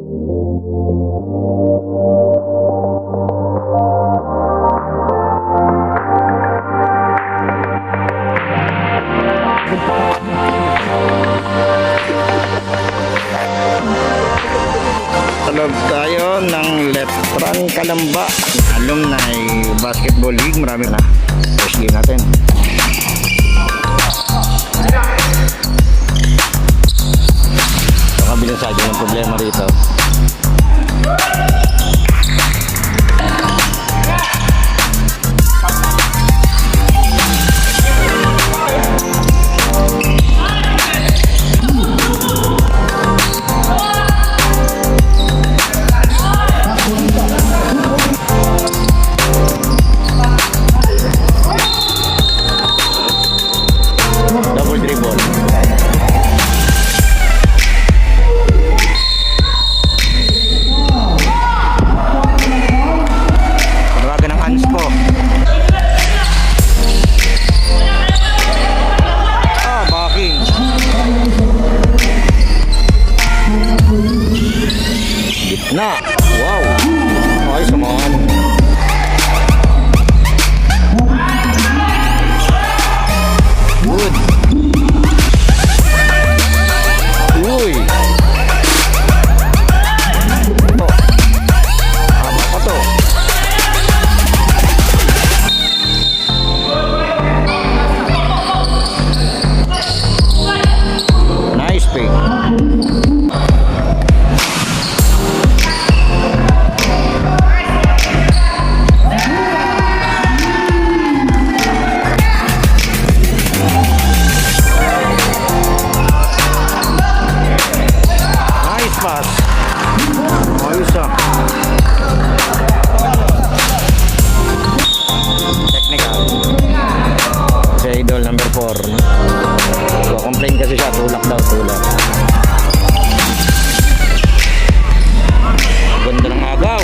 Talog tayo ng Letran Calamba Alumni Basketball League. Marami na first game natin. Kabilang sa akin ang problema rito. Na, wow, ayos naman. Good. Uy. Ito. Haba pa to. Nice pick. Idol number 4. So, complain kasi siya, tulak daw, tulak. Ganda ng agaw.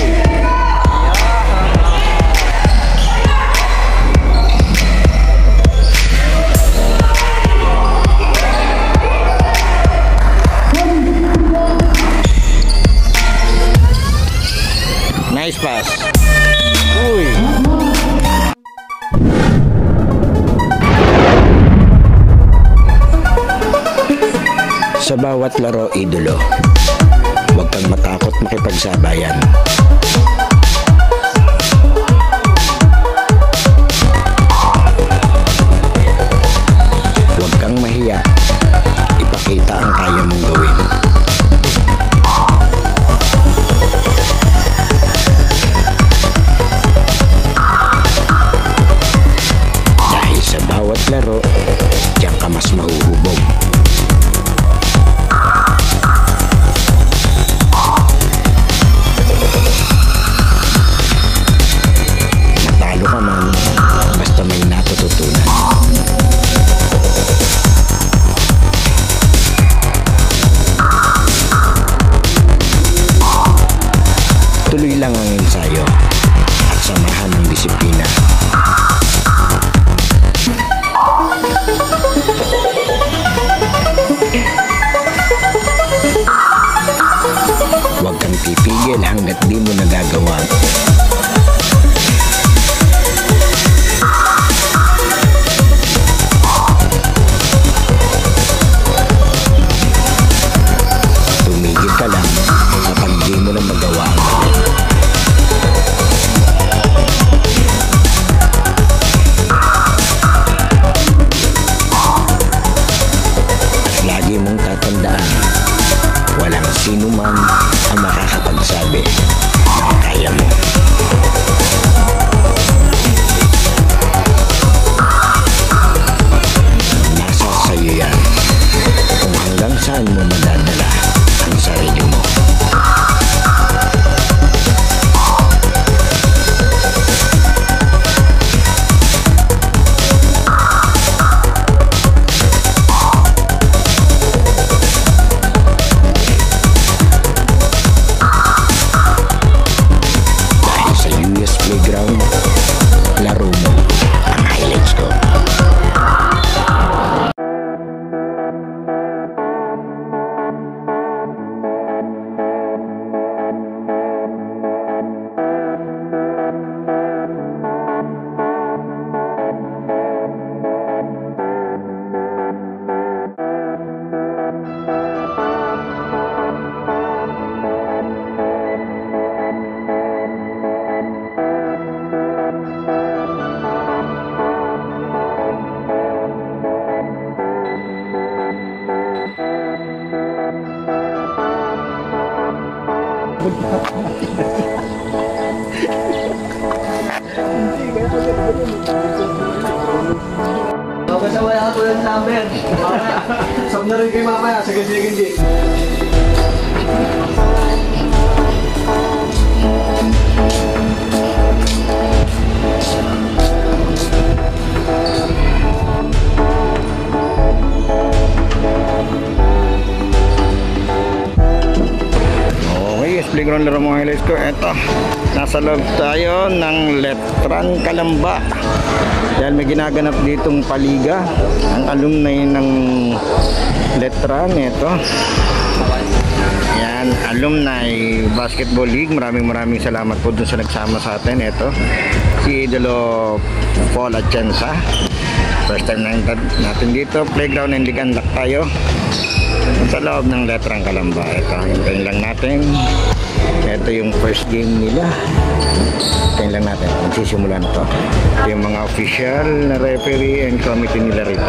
Nice pass. Uy. Sa bawat laro, idolo, huwag kang matakot makipagsabayan. Huwag kang mahiya, ipakita ang kaya mong gawin. Dahil sa bawat laro, diyan ka mas mahuhubog. Basta may natututunan. Tuloy lang ang ensayo at samahan ng disiplina. Huwag kang pipigil hanggat di mo nagagawa. Tumigil ka lang kapag di mo na magawa. At lagi mong tatandaan, walang sino man ang makakapagsabi na kaya mo. Nasa sa'yo yan kung hanggang saan mo madadala ang sarili mo. Kasaway ako yung number. Sab na rin kayo mamaya. Sige. Playground laro mga highlights ko. Eto, nasa loob tayo ng Letran Calamba dahil may ginaganap ditong paliga ang alumni ng Letran. Eto, yan, alumni basketball league. Maraming salamat po dun sa nagsama sa atin. Eto, si Idolo Paul Atienza, first time natin dito. Playground and league unlock tayo sa loob ng Letran Calamba. Ito, hintayin lang natin. Ito yung first game nila. Hintayin lang natin. Magsisimula na to. Ito yung mga official na referee and committee nila rito.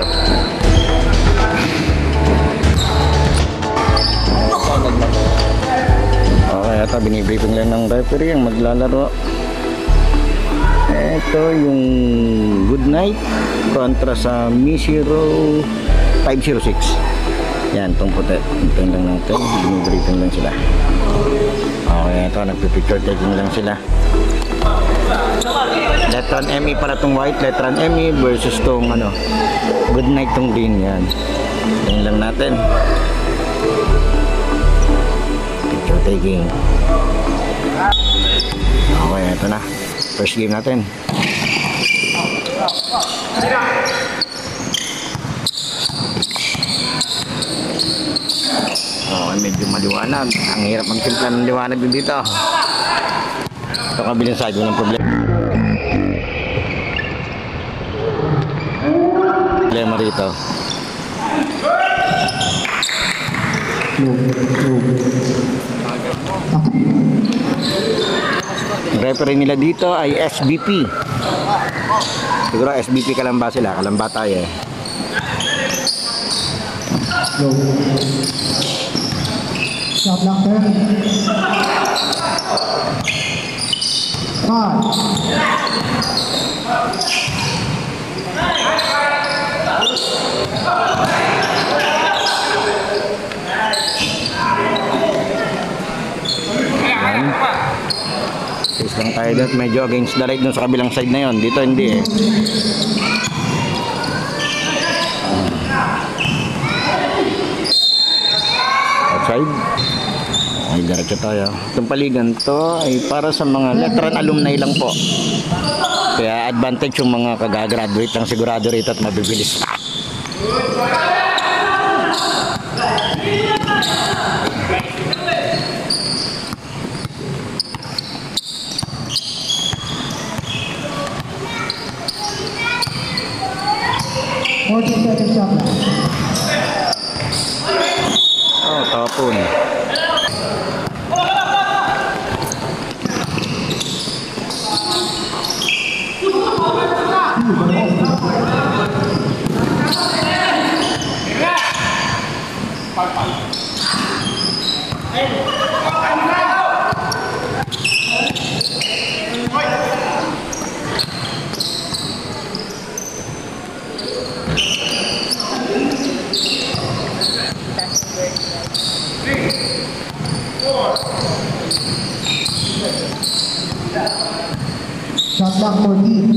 Okay, ito binibriefing lang ng referee ang maglalaro. Ito yung Good Night kontra sa Misiro 506. Yan, itong puti. Hintayin lang natin. Binibriefing lang sila. Okay, ito. Nagpipicture taking lang sila. Letran ME para itong white. Letran ME versus itong Good Night itong green. Yan. Hintayin lang natin. Picture taking. Okay, ito na. First game natin. Medyo maliwanag. Ang hirap magtimpla ng liwanag din dito. Ito kabilang side, walang problema. Problema rito. Ang referee nila dito ay SBP. Siguro SBP Calamba sila. Calamba tayo eh. Shot block there. 5. Face lang tayo doon. Medyo against the light dun sa kabilang side na yon. Dito hindi eh. Outside. Okay, diretso tayo. Itong paligan to ay para sa mga Letran alumni lang po. Kaya advantage yung mga kagagraduate lang sigurado rito at mabibilis. Oh, tapon. Shot block for D.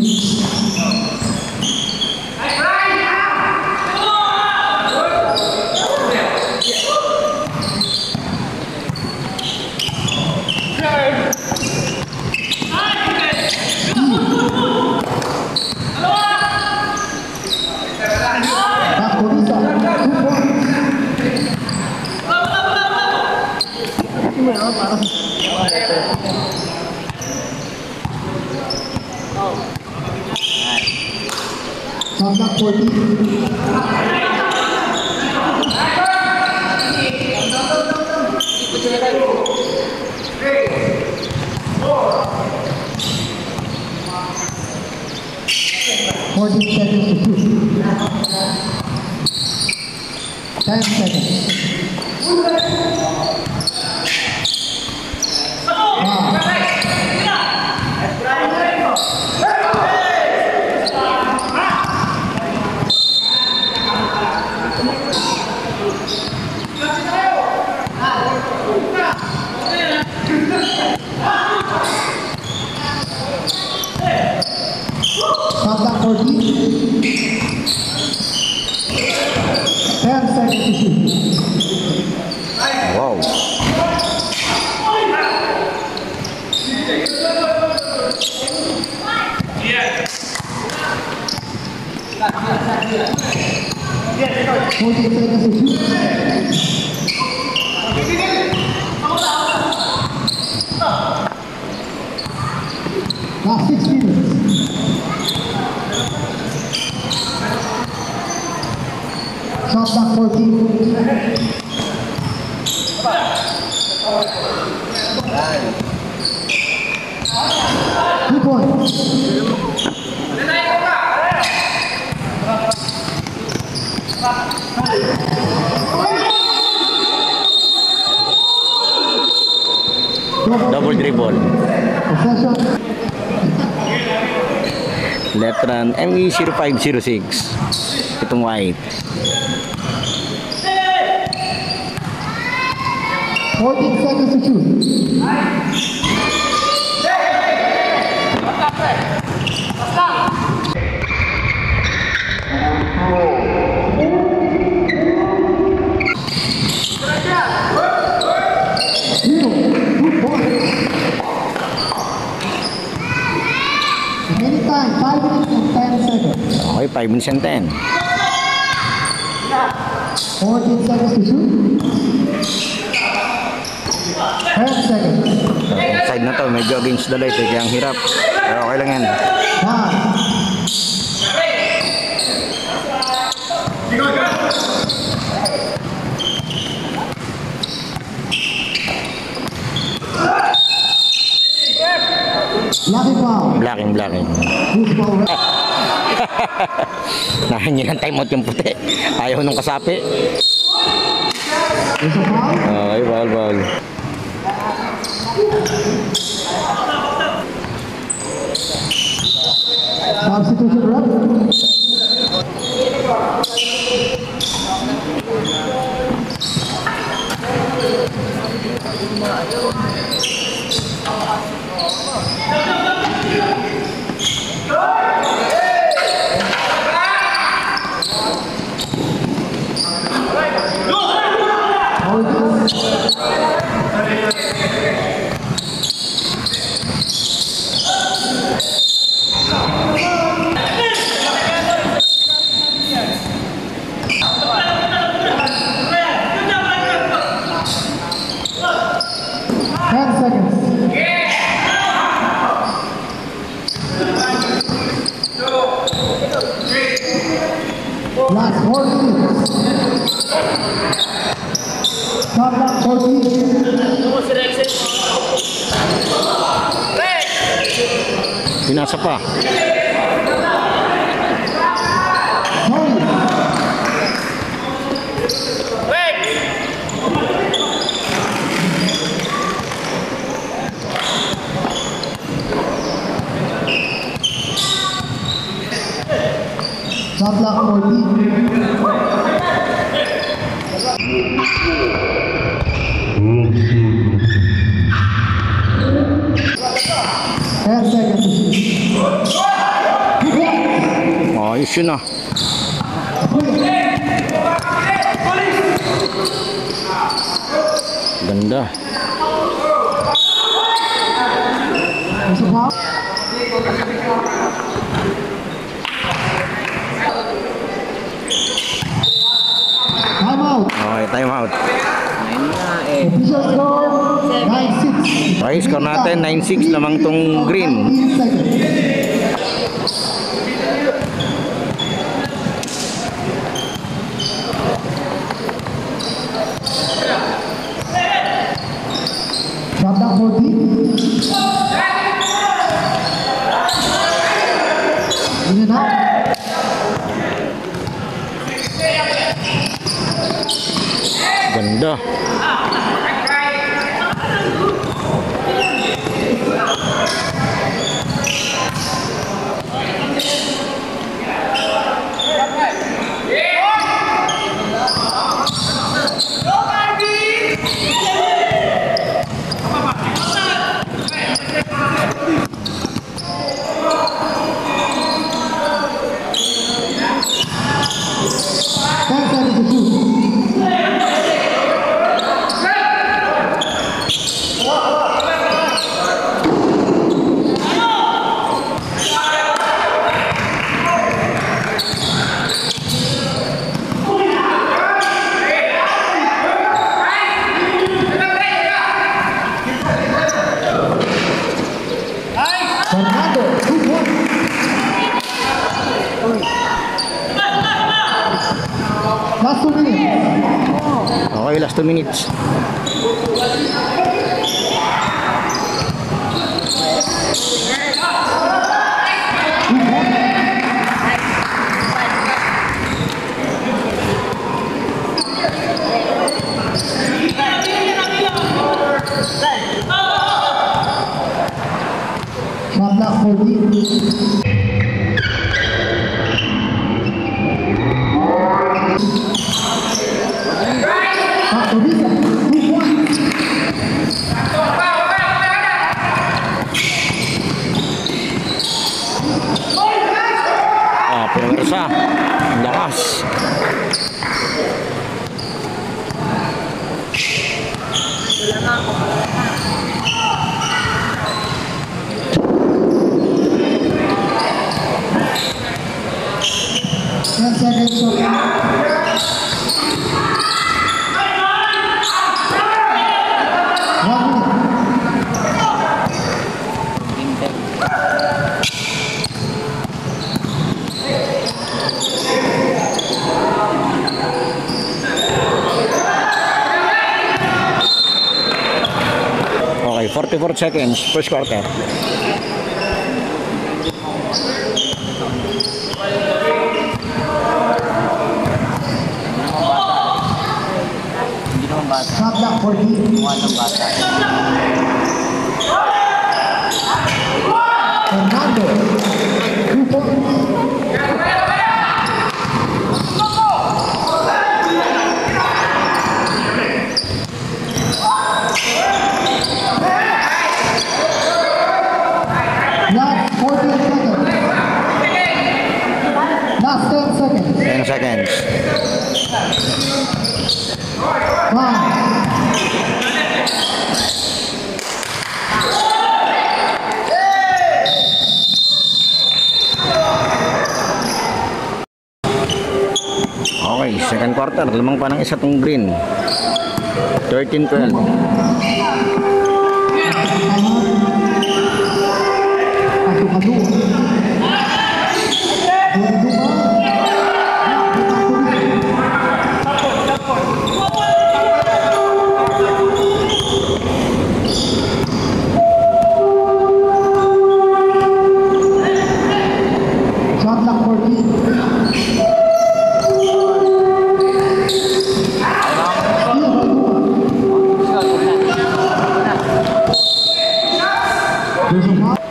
Shot block for D. Seconds to shoot. 10 seconds. Shot clock 40. 10 seconds to shoot. Wow. Fourteen seconds to shoot. Last 6 minutes. Shot clock 14. 2 points. Double dribble. Possession. Letran ME0506. Itong white. 14 seconds to shoot. Zero. 2 points. Remaining time 5 minutes and 10 seconds. Okay, 5 minutes and 10. 14 seconds to shoot. 10 seconds. Side na to, medyo against the light eh, kaya ang hirap. Pero okay lang yan. 9. Lucky foul. Blocking. Who's foul? Nahingin ang time out yung puti. Ayaw nung kasapi. Is a foul? Okay, ball. Substitution rep. Last 4 minutes. Shot clock 14. Pinasa pa. Sorry. Shot clock 14. Ayos yun ah. Ganda. Time out. Okay, time out. Official score 9-6. Okay, score natin 9-6 lamang tong green. 15 seconds. Shot clock 14. In and out. Ganda. last 2 minutes. Shot clock 40. Pinawersa. Ang lakas. Okay, 44 seconds, first quarter. Shot clock 40. Fernando. 2 points. Last 14 seconds. Last 10 seconds. 10 seconds. 5. Okay, second quarter. Lamang pa ng isa tong green. 13-12. Shot clock 14. There's a foul.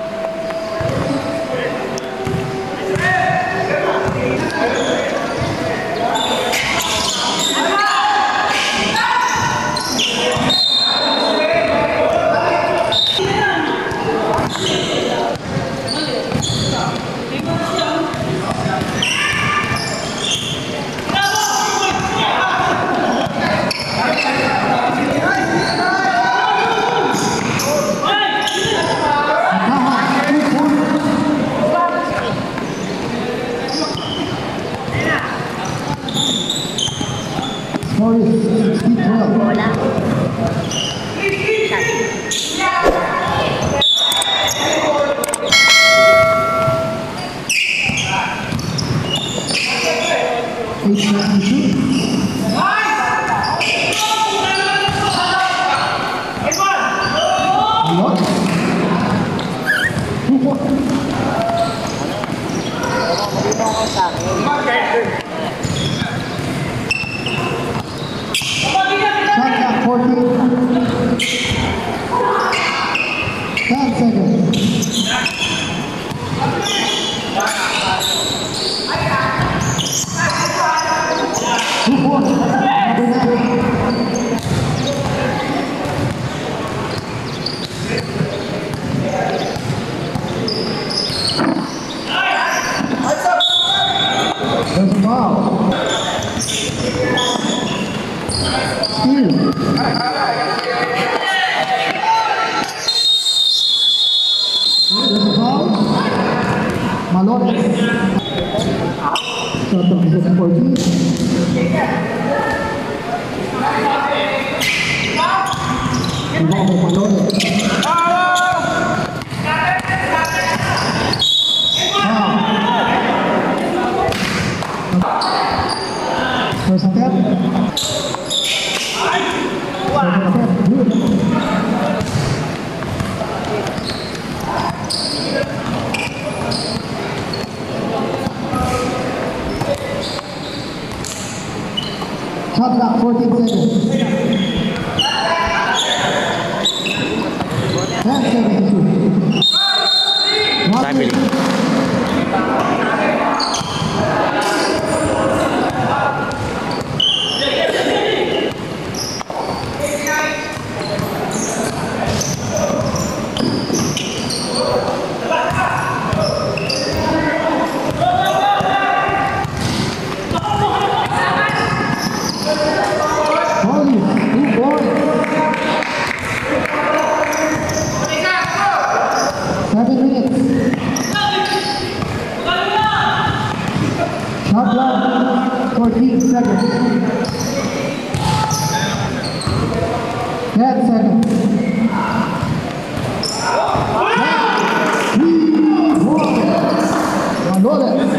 Score is 16-12. Shot clock 14. 10 seconds. Two points. Number 9. There's a foul. Steal. There's a foul. Malones. Shot clock is at 14. Rebound by Malones. First attempt. 14 seconds. 10 seconds to shoot. Sabi. Only 2 points. 7 minutes. Shot clock 14 seconds. 10 seconds. 3, 1. Loaded.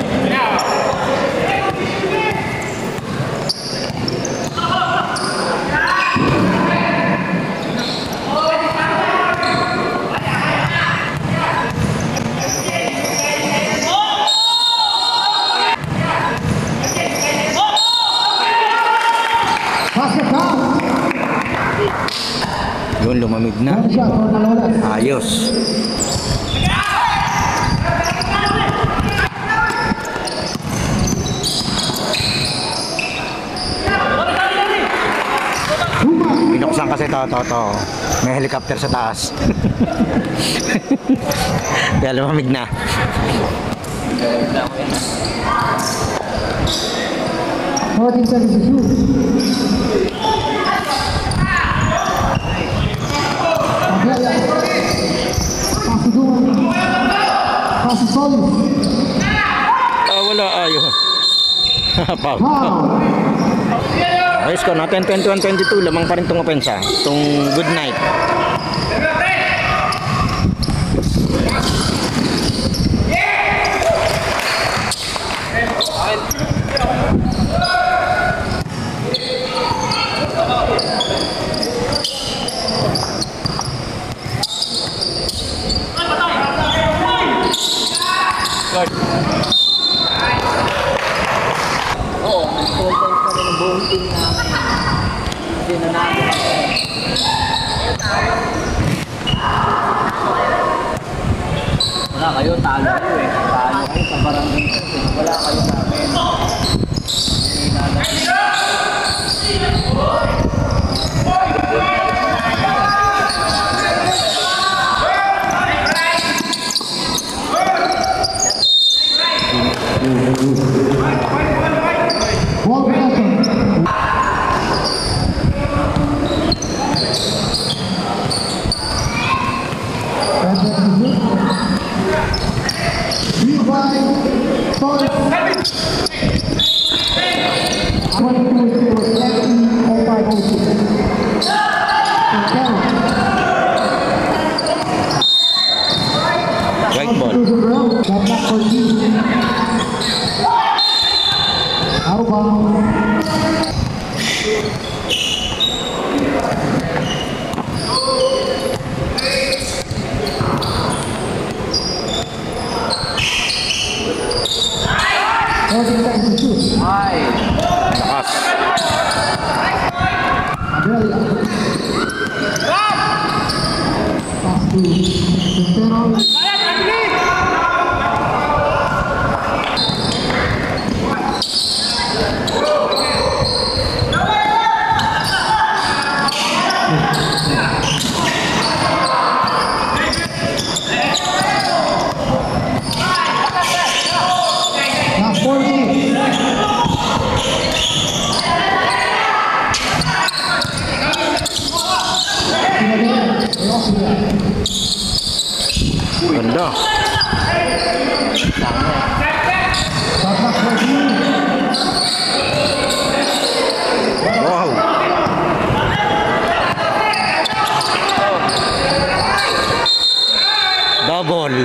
Basket down. Yun, lumamig na. One shot for Malolas. Ayos. Binuksan kasi to. May helicopter sa taas. Kaya lumamig na. 14 seconds to shoot. Pass to Duman. Pass to Solis. Wala, ayos. Foul. Foul. Ayos ko, natin 21-22, lamang pa rin itong opensa. Itong good night. Wala kayo, talo kayo eh. Talo kayo sa barangay. Wala kayo sa amin. Ball possession. White ball. Out of bounds. Ay! Lakas. Last 4 minutes. Ganda. Wow. Double.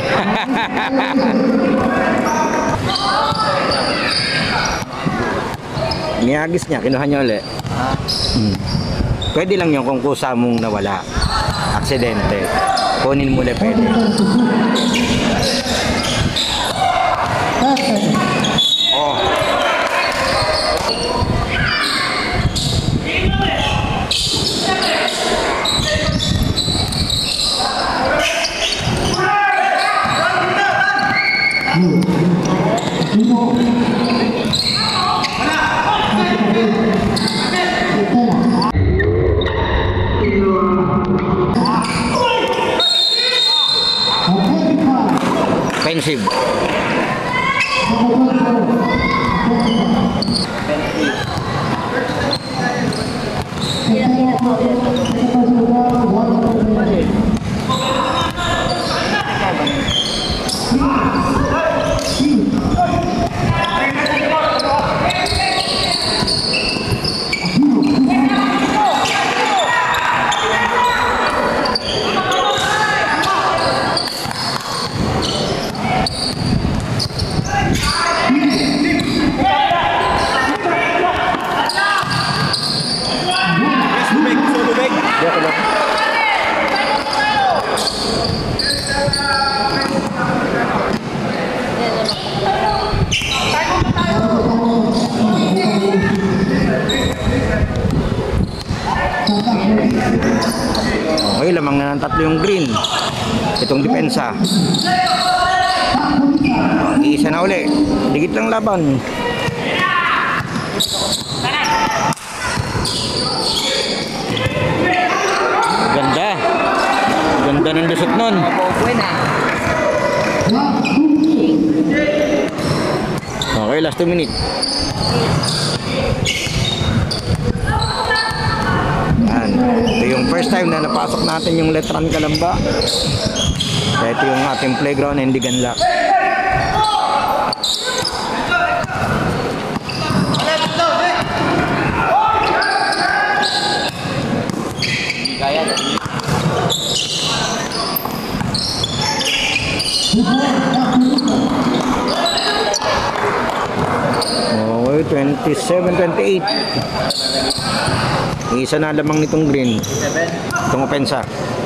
Niagis niya, kinuha niya ulit. Pwede lang yun kung kusa mong nawala. Aksidente. Kunin mo ulit pwede. Oh. receive. Okay, lamang na ng tatlo yung green. Itong depensa. Isa na uli. Digit lang laban. Ganda. Ganda ng lusot nun. Okay, last 2 minutes. Yan. Ito yung first time na napasok natin yung Letran Calamba. Kaya ito yung ating playground and Liganlak. Okay, 27-28. Isa na lamang nitong green. Itong opensa.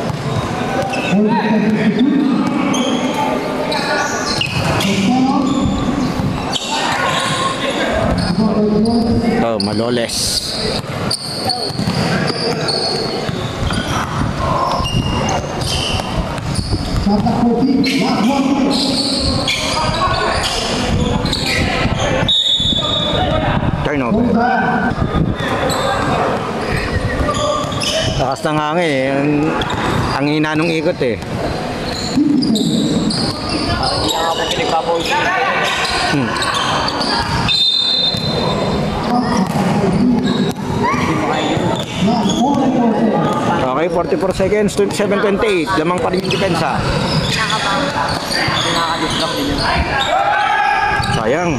Oh, Maloles. Turnover. Lakas ng hangin eh. Ang hina nung ikot eh. Okay, 44 seconds, 27-28. Lamang pa rin yung depensa. Sayang.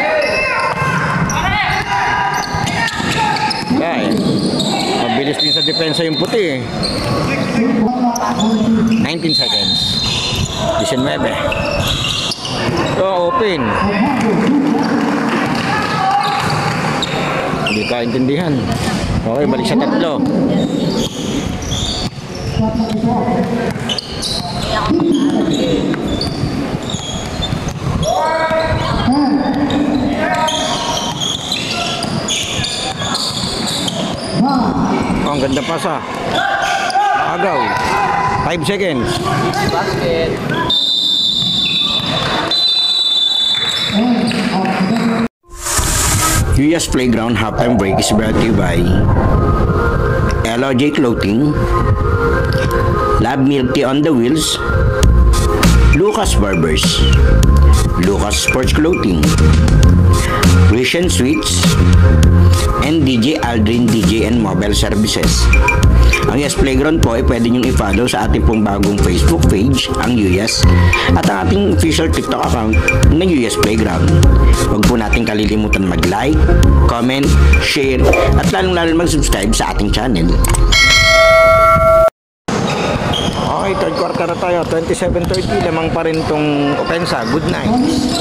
Okay. Mabilis din sa depensa yung puti eh. 19 seconds. 19. So, open. Hindi ka intindihan. Okay, balik sa tatlo. Oh, ang ganda pa sa agaw. 5 seconds. Basket. UYAS Playground halftime break is brought to you by LOJ Clothing, Lab Milk Tea on the Wheels, Lucas Barbers, Lucas Sports Clothing, Christian Sweets, and DJ Aldrin DJ and Mobile Services. Ang UYAS Playground po ay pwede nyo i-follow sa ating pong bagong Facebook page, ang UYAS, at ang ating official TikTok account ng UYAS Playground. Huwag po natin kalilimutan mag-like, comment, share, at lalong-lalo mag-subscribe sa ating channel. Okay, third quarter na tayo. 27-30, lamang pa rin tong opensa. Good night.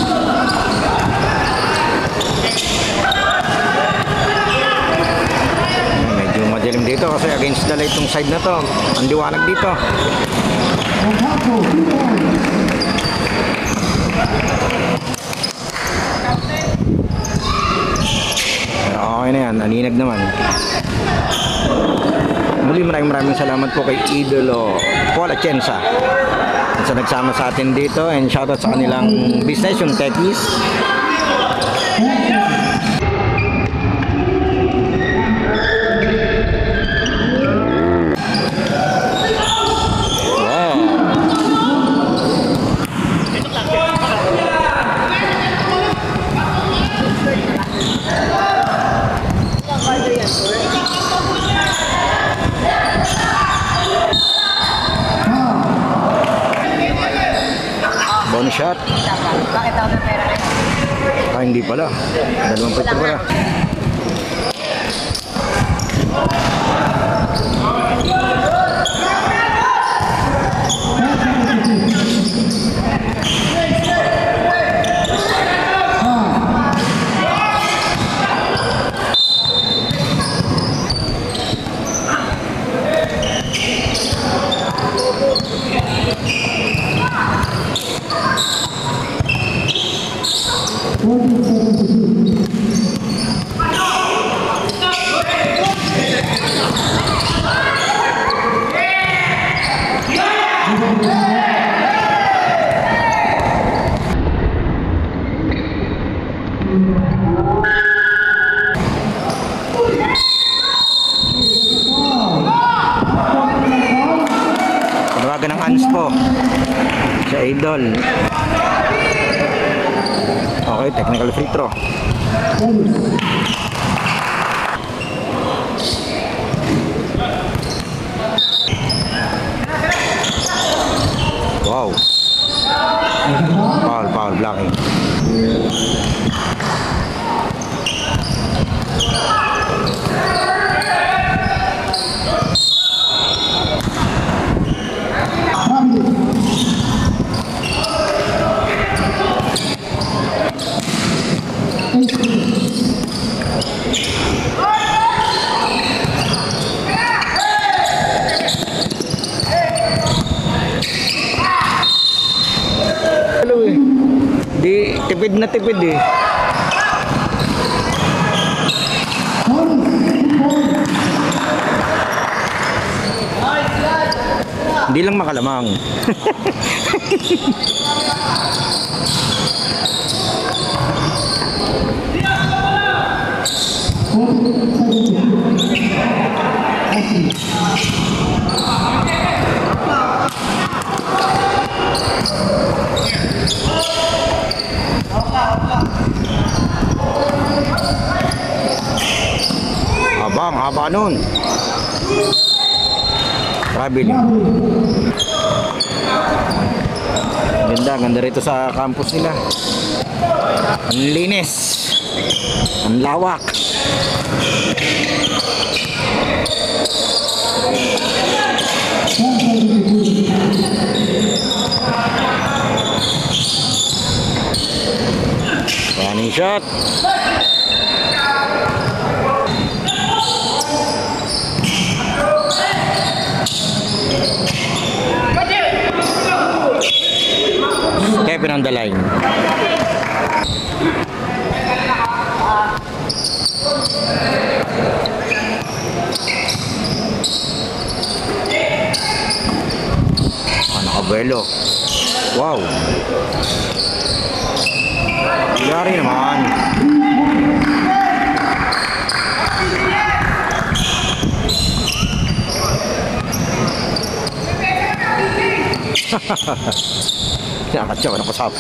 Medyo madilim dito kasi against the light tong side na to. Ang liwanag dito. Okay na yan, naninag naman. Muli maraming salamat po kay Idolo Paul Atienza sa nagsama sa atin dito, and shoutout sa kanilang business, yung Techies. Wow. shot. Bakit ako ng pera kayo? Ah, hindi pala. 2 free throw pala. Tawagan ng Anspo sa Idol. Okay, technical free throw. Wow. Foul, blocking. Di tipid na tipid eh. Hindi lang makalamang. Abang, haba nun. Travel. Ganda rito sa campus nila. Ang linis. Ang lawak. Running shot. Kevin on the line. Nakabelo. Wow. Yari naman. Nakakatsaw na ko sapi.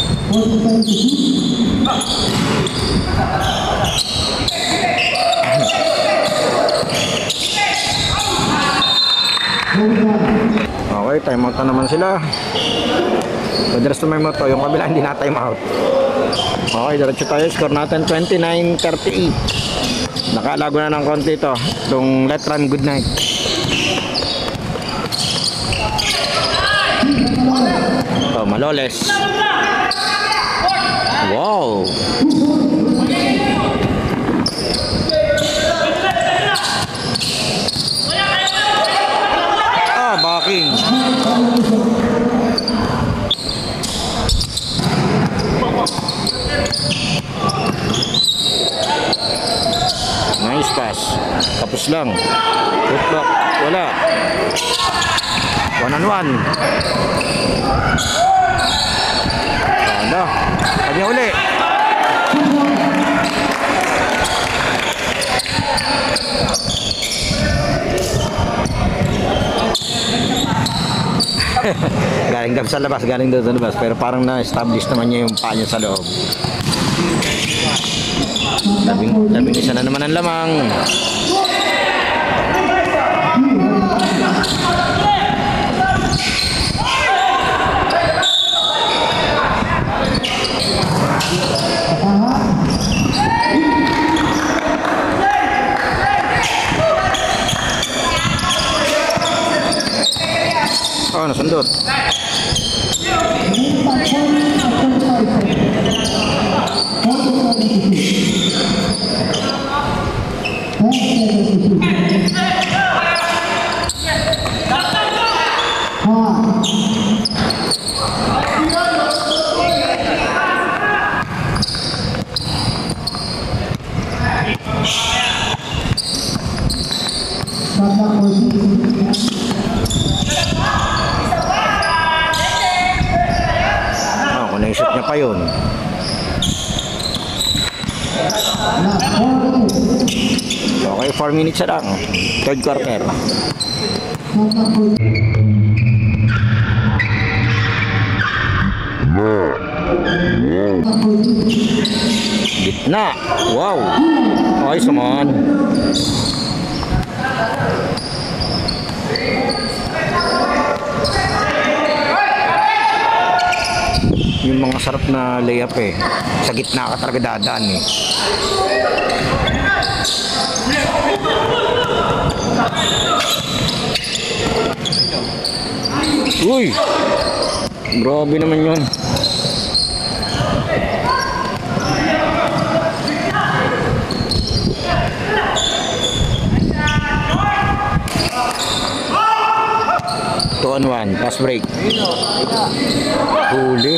Okay, time out na naman sila. Madalas na may moto, yung kabila hindi na time out. Okay, diretso tayo. Score natin 29-38. Nakalago na ng konti ito. Itong let run, good night. Oh, Maloles. Wow. Ah, backing. Nice pass. Tapos lang. Good block. Wala. 1-on-1. Ano? Kanya uli. Galing daw sa labas, pero parang na-establish naman niya yung paa niya sa loob. Labing isa na naman ang lamang. Oh, nasundot. Oh, kung naisip niya pa yun. Okay, 4 minutes na lang. Third quarter. Gitna. Wow. Ayos naman. Yung mga sarap na layup eh. Sa gitna ka talaga dadaan eh. Uy! Grabe naman yun. Two on one, pass break. Huli.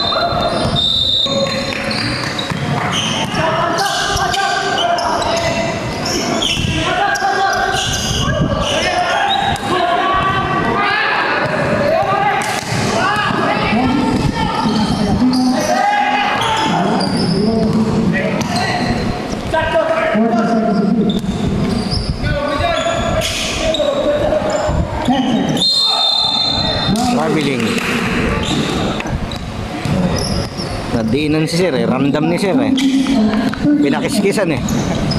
Mabiling. Nadiinan si Sir eh. Ramdam ni Sir eh. Pinakiskisan eh.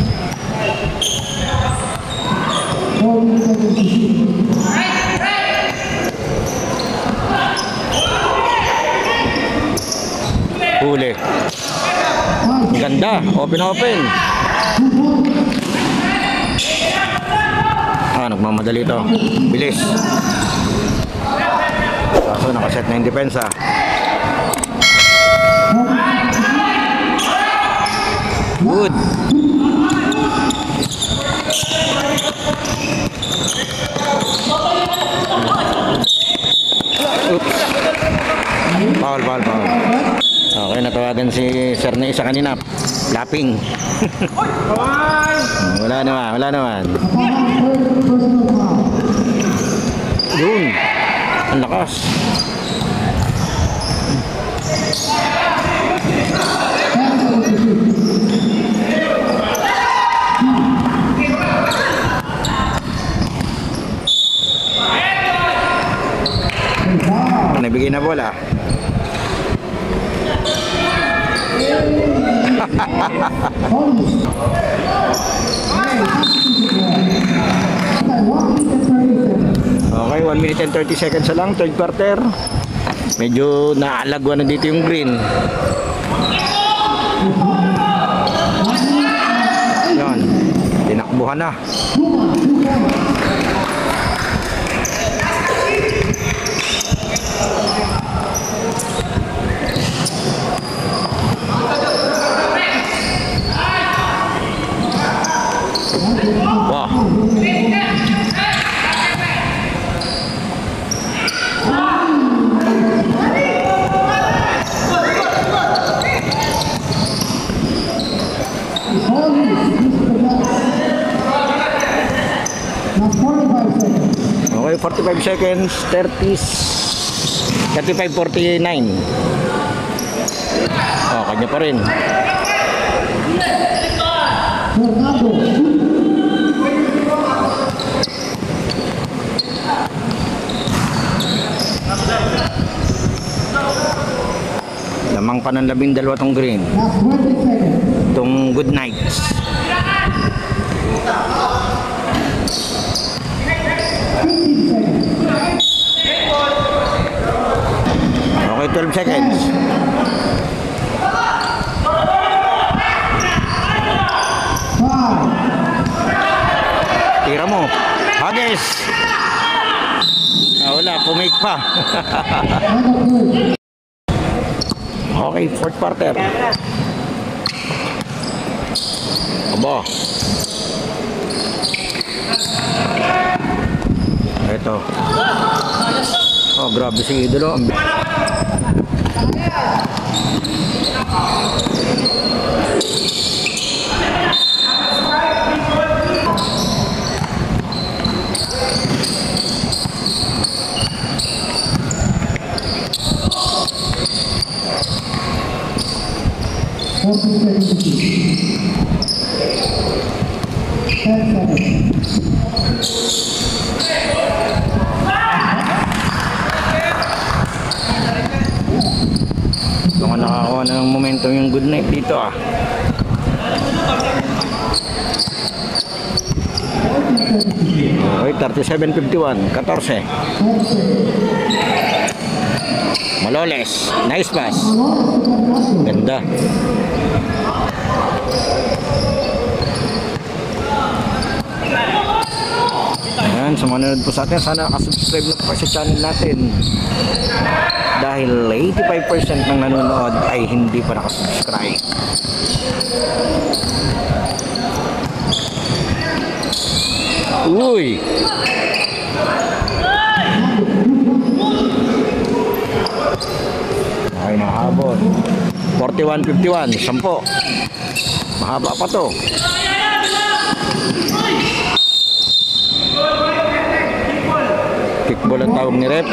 Huli. Ganda. Open. Ah, nagmamadali ito. Bilis. Kaso nakaset na yung depensa. Good. Oops. Foul. Okay, natawagan si Sir na isa kanina. Lapping. Wala naman. Yun. Ang lakas. Nabigay na bola. Okay, 1 minute and 30 seconds na lang, third quarter. Medyo naalagwa na dito yung green. Yan, tinakbuhan na. Wow. Okay, 45 seconds, 35-49. Oh, kanya pa rin. Lamang pa ng 12 tong green. Itong good nights. Okay, 12 seconds. Tira mo. Hagis. Wala po. pumik pa. Okay, fourth quarter. Aba. Ito. Oh, grabe si Idolo. Baka nakakuha na ng momentum yung good night dito ah. Okay, 37-51, 14. Maloles, nice pass. Ganda. Ayan, sumunod po sa atin. Sana nakasubscribe na po sa channel natin. Dahil 85% ng nanonood ay hindi pa nakasubscribe. Uy! Ay, nakahabol. 41-51, 10. Mahaba pa to. Kickball ang tawag ni rep.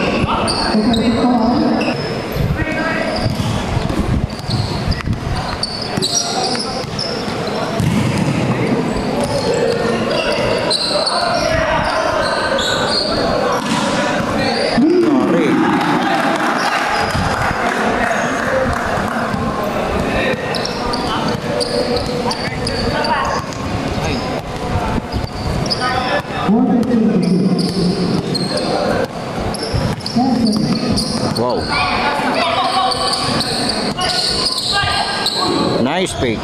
Wow. Nice pick.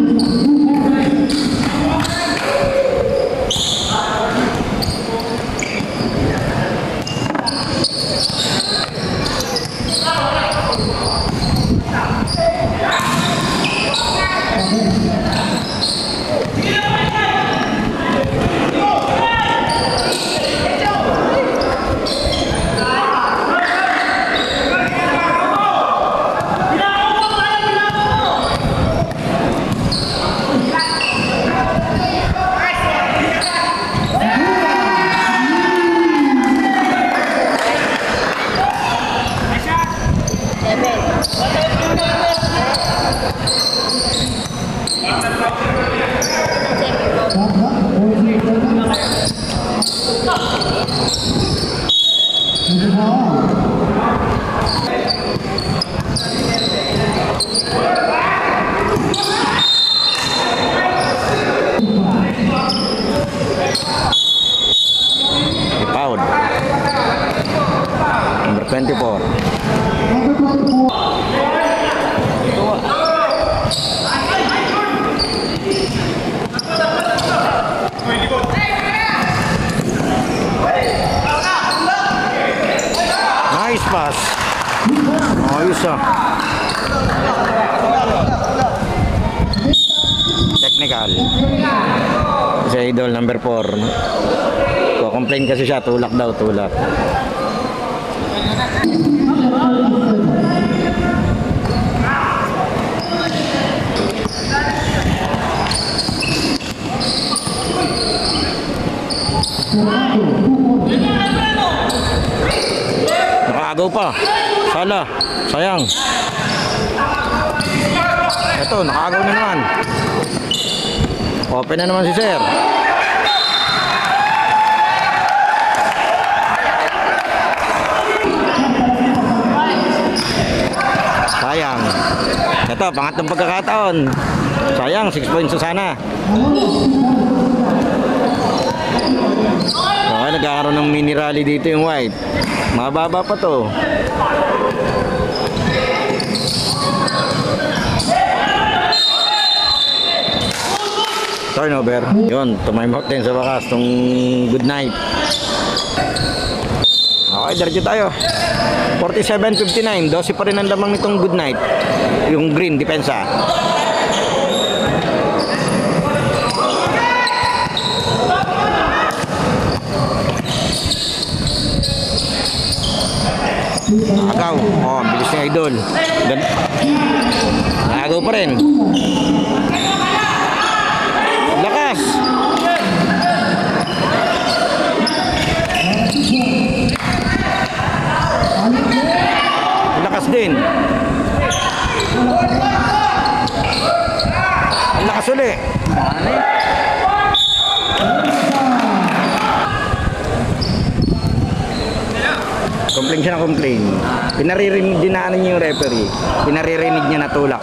Foul. Number 24. Nice pass. Ayos ah. Technical. Si Idol number 4. Complain kasi siya, tulak daw, tulak. Nakagaw pa. Sala. Sayang. Ito, nakagaw na naman. Open na naman si Sir. Sayang. Ito, pangatlong pagkakataon. Sayang, 6 points sana. Okay, nagkakaroon ng mini rally dito yung White. Mababa pa to. Turnover. Yun, tumime out din sa wakas tong good night. Okay, Okay, diretso tayo. 47-59. 12 pa rin ang lamang nitong good night. Yung green, depensa. Agaw. Oh, bilis ni Idol. Agaw pa rin. Lakas. Lakas din. Lakas ulit. Complain siya na complain. Pinaririnig, dinaanan niya yung referee. Pinaririnig niya na tulak.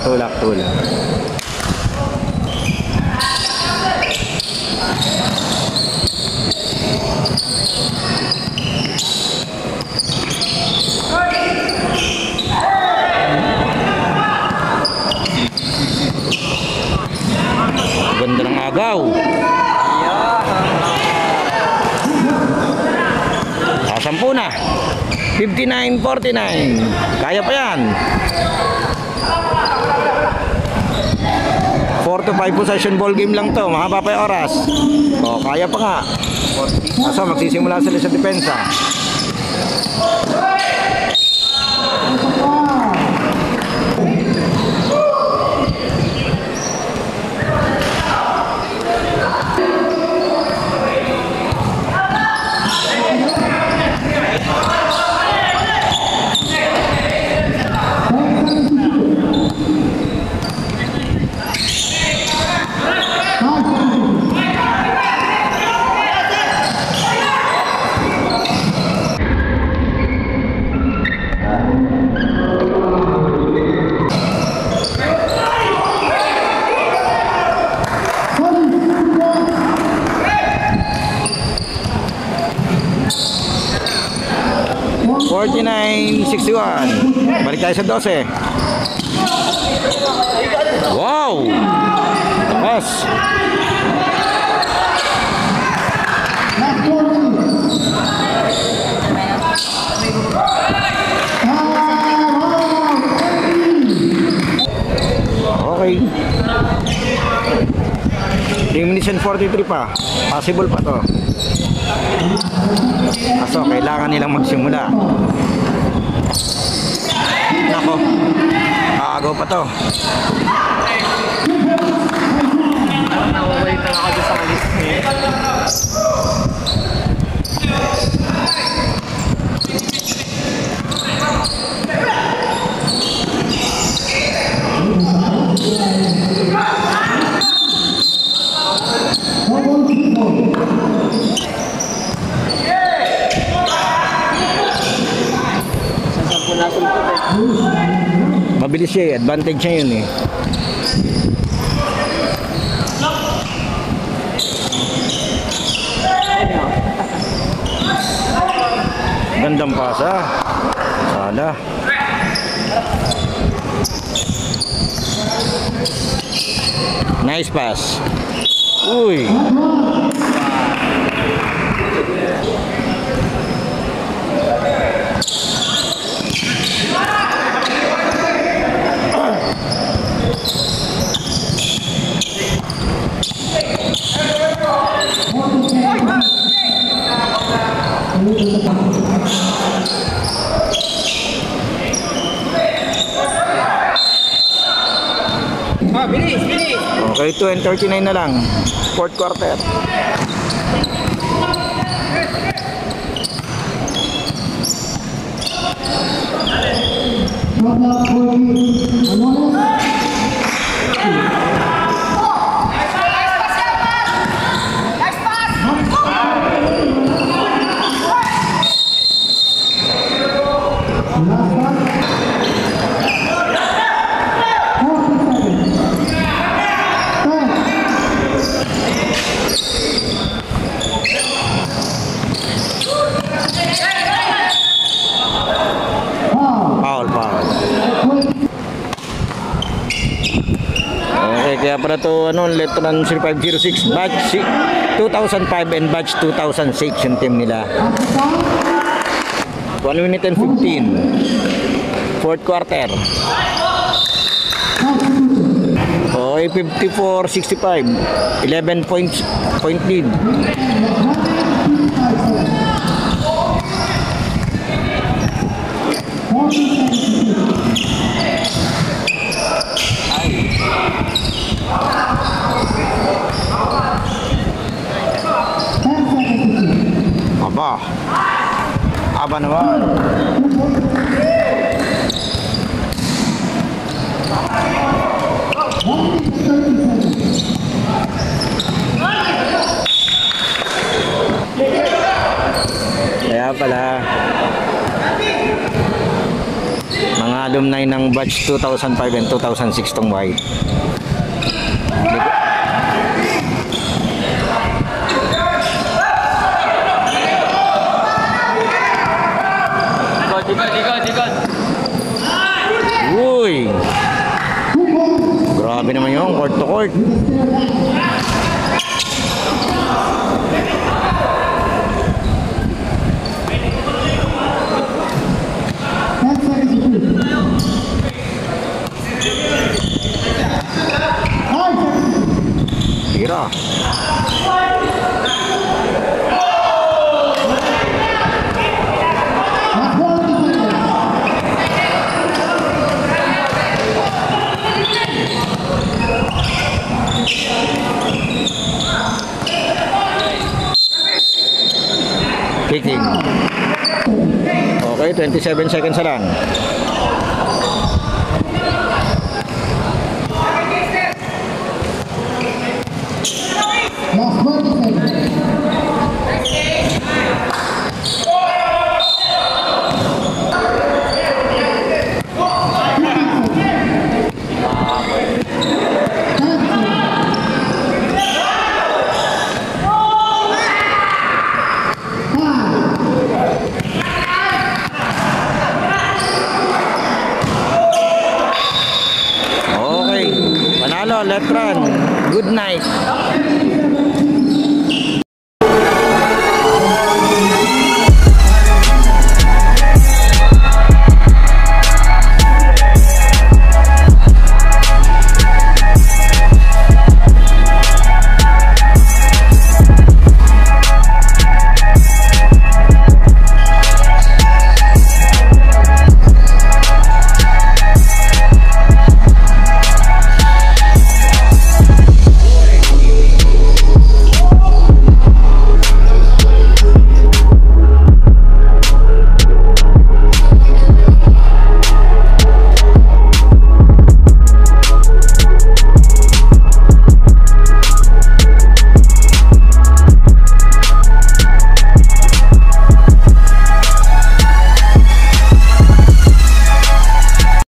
Ganda ng agaw. Sampu na. 59-49. Kaya pa yan. 4-5 possession ball game lang to. Mahaba pa yung oras. O, kaya pa nga. Kaso magsisimula sila sa depensa. Balik tayo sa 12. Wow! Lakas! Okay. 3 minutes and 43 pa. Possible pa to. Kaso kailangan nilang magsimula. Nako, aagaw pa to. Nawawalik na ako sa kalis niya. Mabilis siya eh. Advantage niya yun eh. Gandang pasa. Sana. Nice pass. Uy. Bilis! Okay, 2:39 na lang. Fourth quarter. Kaya para to Letran 0506 batch 2005 and batch 2006 yung team nila. 1 minute and 15. Fourth quarter. Okay, 54-65. 11 point lead. Aba. Aba naman. Kaya pala mga alumni ng batch 2005 and 2006 tong white. Uy! Grabe naman yung court to court. Tira. Kicking. Okay, 27 seconds na lang. Last 20 seconds. Okay, panalo, left run. Good night.